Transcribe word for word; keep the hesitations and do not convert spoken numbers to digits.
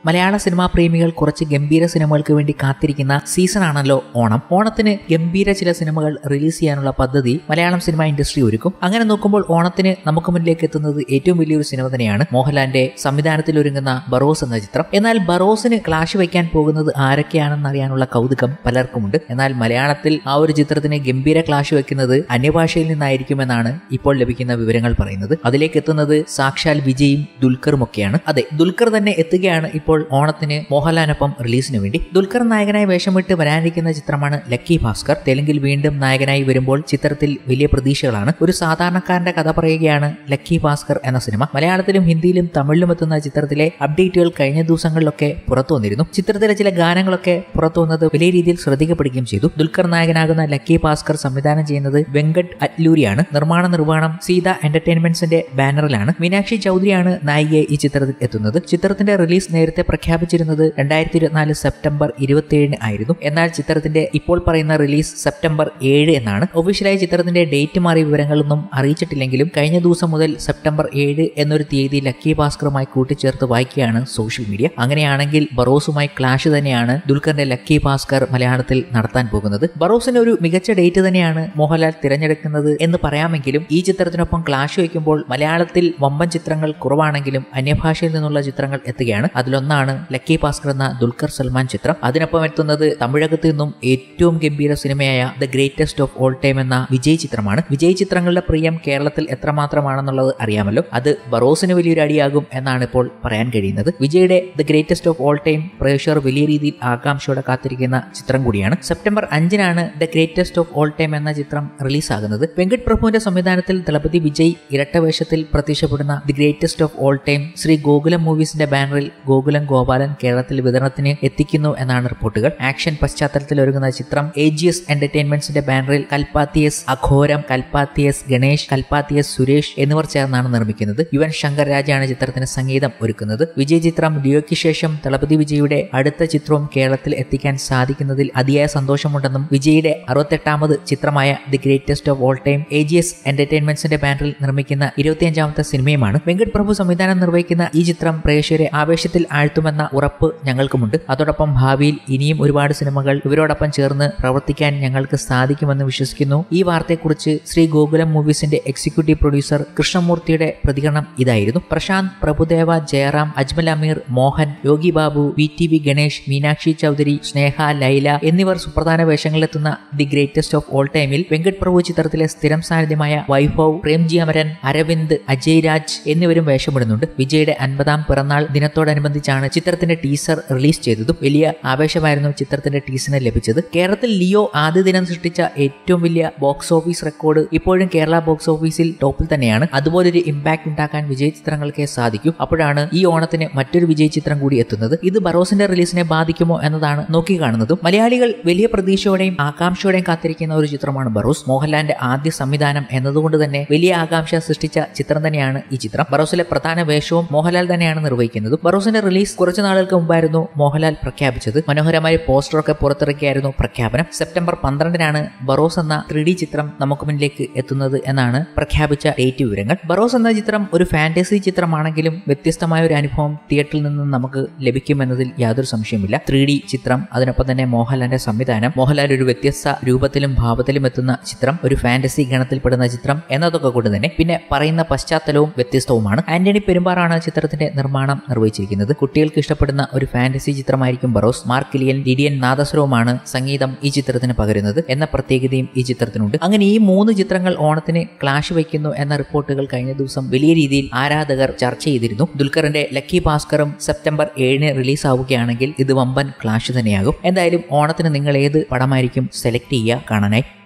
മലയാള cinema പ്രേമികൾ കുറച്ച് ഗംഭീര സിനിമകൾക്ക് വേണ്ടി കാത്തിരിക്കുന്ന സീസൺ ആണല്ലോ ഓണം. ഓണത്തിന് ഗംഭീര ചില സിനിമകൾ റിലീസ് ചെയ്യാനുള്ള പദ്ധതി മലയാളം സിനിമാ ഇൻഡസ്ട്രി ഒരുക്കും. അങ്ങനെ നോക്കുമ്പോൾ ഓണത്തിന് നമുക്ക് മുന്നിലേക്ക് എത്തുന്നത് ഏറ്റവും വലിയൊരു സിനിമ തന്നെയാണ് മോഹൻലാലിന്റെ സംവിധാനത്തിൽ ഒരുങ്ങുന്ന ബറോസ് എന്ന ചിത്രം. എന്നാൽ ബറോസിന് ക്ലാഷ് വയ്ക്കാൻ പോകുന്നത് ആരൊക്കെയാണെന്ന് അറിയാനുള്ള കൗതുകം പലർക്കുമുണ്ട്. എന്നാൽ മലയാളത്തിൽ ആ ഒരു ചിത്രത്തിന് ഗംഭീര ക്ലാഷ് വെക്കുന്നത് അന്യഭാഷയിൽ നിന്നായിരിക്കുമെന്നാണ് ഇപ്പോൾ ലഭിക്കുന്ന വിവരങ്ങൾ പറയുന്നത്. അതിലേക്ക് എത്തുന്നത് സാക്ഷാൽ വിജയും ദുൽഖറും ഒക്കെയാണ്. അതെ, ദുൽഖർ തന്നെ എത്തുകയാണ് ഇപ്പോൾ ഓണത്തിന് മോഹൻലാലിനൊപ്പം റിലീസിന് വേണ്ടി. ദുൽഖർ നായകനായി വേഷമിട്ട് വരാനിരിക്കുന്ന ചിത്രമാണ് ലക്കി ഭാസ്കർ. തെലുങ്കിൽ വീണ്ടും നായകനായി വരുമ്പോൾ ചിത്രത്തിൽ വലിയ പ്രതീക്ഷകളാണ്. ഒരു സാധാരണക്കാരന്റെ കഥ പറയുകയാണ് ലക്കി ഭാസ്കർ എന്ന സിനിമ. മലയാളത്തിലും ഹിന്ദിയിലും തമിഴിലും എത്തുന്ന ചിത്രത്തിലെ അപ്ഡേറ്റുകൾ കഴിഞ്ഞ ദിവസങ്ങളിലൊക്കെ പുറത്തു വന്നിരുന്നു. ചിത്രത്തിലെ ചില ഗാനങ്ങളൊക്കെ പുറത്തു വന്നത് വലിയ രീതിയിൽ ശ്രദ്ധിക്കപ്പെടുകയും ചെയ്തു. ദുൽഖർ നായകനാകുന്ന ലക്കി ഭാസ്കർ സംവിധാനം ചെയ്യുന്നത് വെങ്കട് അറ്റ്ലൂരിയാണ്. നിർമ്മാണ നിർവഹണം സീത എന്റർടൈൻമെന്റ്സിന്റെ ബാനറിലാണ്. മീനാക്ഷി ചൗധരിയാണ് നായികയെ ഈ ചിത്രത്തിൽ എത്തുന്നത്. ചിത്രത്തിന്റെ റിലീസ് നേരത്തെ പ്രഖ്യാപിച്ചിരുന്നത് രണ്ടായിരത്തി ഇരുപത്തിനാല് സെപ്റ്റംബർ ഇരുപത്തിയേഴിന് ആയിരുന്നു. എന്നാൽ ചിത്രത്തിന്റെ ഇപ്പോൾ പറയുന്ന റിലീസ് സെപ്റ്റംബർ ഏഴ് എന്നാണ്. ഒഫീഷ്യലായി ചിത്രത്തിന്റെ ഡേറ്റ് മാറിയ വിവരങ്ങളൊന്നും അറിയിച്ചിട്ടില്ലെങ്കിലും കഴിഞ്ഞ ദിവസം മുതൽ സെപ്റ്റംബർ ഏഴ് എന്നൊരു തീയതി ലക്കി ഭാസ്കറുമായി കൂട്ടിച്ചേർത്ത് വായിക്കുകയാണ് സോഷ്യൽ മീഡിയ. അങ്ങനെയാണെങ്കിൽ ബറോസുമായി ക്ലാഷ് തന്നെയാണ് ദുൽഖറിന്റെ ലക്കി ഭാസ്കർ മലയാളത്തിൽ നടത്താൻ പോകുന്നത്. ബറോസിന് ഒരു മികച്ച ഡേറ്റ് തന്നെയാണ് മോഹൻലാൽ തിരഞ്ഞെടുക്കുന്നത് എന്ന് പറയാമെങ്കിലും ഈ ചിത്രത്തിനൊപ്പം ക്ലാഷ് വയ്ക്കുമ്പോൾ മലയാളത്തിൽ വമ്പൻ ചിത്രങ്ങൾ കുറവാണെങ്കിലും അന്യഭാഷയിൽ നിന്നുള്ള ചിത്രങ്ങൾ എത്തുകയാണ്. അതിലൊന്നാണ് ലക്കി ഭാസ്കർ എന്ന ദുൽഖർ സൽമാൻ ചിത്രം. അതിനൊപ്പം എത്തുന്നത് തമിഴകത്ത് നിന്നും ഏറ്റവും ഗംഭീര സിനിമയായ the greatest of all time എന്ന വിജയ് ചിത്രമാണ്. വിജയ് ചിത്രങ്ങളുടെ പ്രിയം കേരളത്തിൽ എത്രമാത്രമാണെന്നുള്ളത് അറിയാമല്ലോ. അത് ബറോസിന് വലിയൊരു അടിയാകും എന്നാണ് ഇപ്പോൾ പറയാൻ കഴിയുന്നത്. വിജയുടെ the greatest of all time പ്രേക്ഷകർ വലിയ രീതിയിൽ ആകാംക്ഷയോടെ കാത്തിരിക്കുന്ന ചിത്രം കൂടിയാണ്. സെപ്റ്റംബർ അഞ്ചിനാണ് the greatest of all time എന്ന ചിത്രം റിലീസാകുന്നത്. വെങ്കട് പ്രഭുവിന്റെ സംവിധാനത്തിൽ ദളപതി വിജയ് ഇരട്ടവേഷത്തിൽ പ്രത്യക്ഷപ്പെടുന്ന the greatest of all time Sree Gokulam മൂവീസിന്റെ ബാനറിൽ ഗോകുലം ഗോപാലൻ കേരളത്തിൽ വിതരണത്തിന് എത്തിക്കുന്നു എന്നാണ് റിപ്പോർട്ടുകൾ. ആക്ഷൻ പശ്ചാത്തലത്തിൽ ഒരുങ്ങുന്ന ചിത്രം എ ജി എസ് എന്റർടൈൻമെന്റ്സിന്റെ ബാനറിൽ കൽപ്പാത്തിയസ് അഘോരം, കൽപ്പാത്തിയസ് ഗണേഷ്, കൽപ്പാത്തിയസ് സുരേഷ് എന്നിവർ ചേർന്നാണ് നിർമ്മിക്കുന്നത്. യുവൻ ശങ്കർ രാജയാണ് ചിത്രത്തിന് സംഗീതം ഒരുക്കുന്നത്. വിജയ് ചിത്രം ലിയോയ്ക്ക് ശേഷം ദളപതി വിജയുടെ അടുത്ത ചിത്രവും കേരളത്തിൽ എത്തിക്കാൻ സാധിക്കുന്നതിൽ അതിയായ സന്തോഷമുണ്ടെന്നും വിജയുടെ അറുപത്തെട്ടാമത് ചിത്രമായ the greatest of all time A G S എന്റർടൈൻമെന്റ്സിന്റെ ബാനറിൽ നിർമ്മിക്കുന്ന ഇരുപത്തിയഞ്ചാമത്തെ സിനിമയുമാണ്. വെങ്കട് പ്രഭു സംവിധാനം നിർവഹിക്കുന്ന ഈ ചിത്രം പ്രേക്ഷകരെ ആവേശത്തിൽ ആഴ്ത്തുമെന്ന ഉറപ്പ് ഞങ്ങൾക്കുമുണ്ട്. അതോടൊപ്പം ഭാവിയിൽ ഇനിയും ഒരുപാട് സിനിമകൾ ഇവരോടൊപ്പം ചേർന്ന് പ്രവർത്തിക്കാൻ ഞങ്ങൾക്ക് സാധിക്കുമെന്ന് വിശ്വസിക്കുന്നു. ഈ വാർത്തയെക്കുറിച്ച് ശ്രീ ഗോകുലം മൂവീസിന്റെ എക്സിക്യൂട്ടീവ് പ്രൊഡ്യൂസർ കൃഷ്ണമൂർത്തിയുടെ പ്രതികരണം ഇതായിരുന്നു. Prashanth, Prabhudeva, Jayaram, Ajmal Ameer, Mohan, Yogi Babu, V T V Ganesh, Meenakshi Chaudhary, Sneha, Laila എന്നിവർ സുപ്രധാന വേഷങ്ങളിലെത്തുന്ന ദി ഗ്രേറ്റസ്റ്റ് ഓഫ് ഓൾ ടൈമിൽ വെങ്കട് പ്രഭു ചിത്രത്തിലെ സ്ഥിരം സാന്നിധ്യമായ വൈഭവ്, പ്രേംജി അമരൻ, അരവിന്ദ്, അജയ് രാജ് എന്നിവരും വേഷമിടുന്നുണ്ട്. വിജയുടെ അൻപതാം പിറന്നാൾ ദിനത്തോടനുബന്ധിച്ചാണ് ചിത്രത്തിന്റെ ടീസർ റിലീസ് ചെയ്തതും. വലിയ ആവേശമായിരുന്നു ചിത്രത്തിന്റെ ടീസറിന് ലഭിച്ചത്. കേരളത്തിൽ ലിയോ ആദ്യ ദിനം സൃഷ്ടിച്ച ഏറ്റവും വലിയ ബോക്സ് ഓഫീസ് റെക്കോർഡ് ഇപ്പോഴും കേരള ബോക്സ് ഓഫീസിൽ ടോപ്പിൽ തന്നെയാണ്. അതുപോലൊരു ഇമ്പാക്ട് ഉണ്ടാക്കാൻ വിജയ് ചിത്രങ്ങൾക്കേ സാധിക്കും. അപ്പോഴാണ് ഈ ഓണത്തിന് മറ്റൊരു വിജയ് ചിത്രം കൂടി എത്തുന്നത്. ഇത് ബറോസിന്റെ റിലീസിനെ ബാധിക്കുമോ എന്നതാണ് നോക്കി കാണുന്നതും. മലയാളികൾ വലിയ പ്രതീക്ഷയോടെയും ആകാംക്ഷയോടെയും കാത്തിരിക്കുന്ന ഒരു ചിത്രമാണ് ബറോസ്. മോഹൻലാലിന്റെ ആദ്യ സംവിധാനം എന്നതുകൊണ്ട് തന്നെ വലിയ ആകാംക്ഷ സൃഷ്ടിച്ച ചിത്രം തന്നെയാണ് ഈ ചിത്രം. ബറോസിലെ പ്രധാന വേഷവും മോഹൻലാൽ തന്നെയാണ് നിർവഹിക്കുന്നത്. ബറോസിന്റെ റിലീസ് കുറച്ചു നാളുകൾക്ക് മുമ്പായിരുന്നു മോഹൻലാൽ പ്രഖ്യാപിച്ചത്. മനോഹരമായ പോസ്റ്ററൊക്കെ പുറത്തിറക്കിയായിരുന്നു പ്രഖ്യാപനം. സെപ്റ്റംബർ പന്ത്രണ്ടിനാണ് ബറോസ് എന്ന ത്രീ ഡി ചിത്രം നമുക്ക് മുന്നിലേക്ക് എത്തുന്നത് എന്നാണ് പ്രഖ്യാപിച്ച ഡേറ്റ് വിവരങ്ങൾ. ബറോസ് എന്ന ചിത്രം ഒരു ഫാന്റസി ചിത്രമാണെങ്കിലും വ്യത്യസ്തമായ ഒരു അനുഭവം തിയേറ്ററിൽ നിന്ന് നമുക്ക് ലഭിക്കുമെന്നതിൽ യാതൊരു സംശയമില്ല. ത്രീ ഡി ചിത്രം, അതിനൊപ്പം തന്നെ മോഹൻലാലിന്റെ സംവിധാനം, മോഹൻലാൽ ഒരു വ്യത്യസ്ത രൂപത്തിലും ഭാവത്തിലും എത്തുന്ന ചിത്രം, ഒരു ഫാന്റസി ഗണത്തിൽപ്പെടുന്ന ചിത്രം എന്നതൊക്കെ കൊണ്ട് തന്നെ പിന്നെ പറയുന്ന പശ്ചാത്തലവും വ്യത്യസ്തവുമാണ്. ആന്റണി പെരുമ്പാറാണ് ചിത്രത്തിന്റെ നിർമ്മാണം നിർവഹിച്ചിരിക്കുന്നത്. കുട്ടികൾക്ക് ഇഷ്ടപ്പെടുന്ന ഒരു ഫാന്റസി ചിത്രമായിരിക്കും ബറോസ്. മാർക്ക് കിലിയൻ, ലിഡിയൻ നാദസ്വരവുമാണ് സംഗീതം ഈ ചിത്രത്തിന് പകരുന്നത് എന്ന പ്രത്യേകതയും ഈ ചിത്രത്തിനുണ്ട്. അങ്ങനെ ഈ മൂന്ന് ചിത്രങ്ങൾ ഓണത്തിന് ക്ലാഷ് വയ്ക്കുന്നു എന്ന റിപ്പോർട്ടുകൾ കഴിഞ്ഞ ദിവസം വലിയ രീതിയിൽ ആരാധകർ ചർച്ച ചെയ്തിരുന്നു. ദുൽഖറിന്റെ ലക്കി ഭാസ്കറും സെപ്റ്റംബർ ഏഴിന് റിലീസ് ആവുകയാണെങ്കിൽ ഇത് വമ്പൻ ക്ലാഷ് തന്നെയാകും. എന്തായാലും ഓണത്തിന് നിങ്ങൾ ഏത് പടമായിരിക്കും സെലക്ട് ചെയ്യുക കാണാനായി?